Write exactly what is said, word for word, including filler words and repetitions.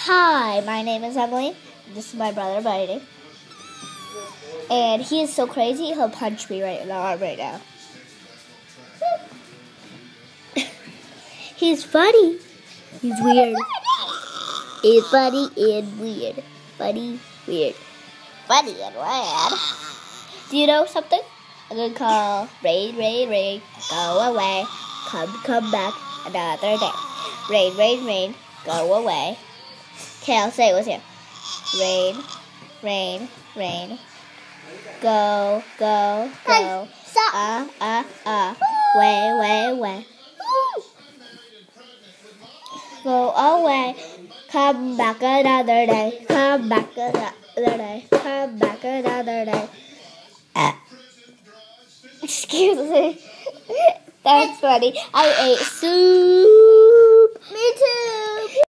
Hi, my name is Emily. This is my brother, Brady. And he is so crazy, he'll punch me right in the arm right now. He's funny. He's weird. He's funny and weird. Funny, weird. Funny and weird. Do you know something? I'm going to call rain, rain, rain, go away. Come, come back another day. Rain, rain, rain, go away. Okay, I'll say it with you. Rain, rain, rain. Go, go, go. Ah, ah, ah. Way, way, way. Go away. Come back another day. Come back another day. Come back another day. Ah. Excuse me. That's funny. I ate soup. Me too.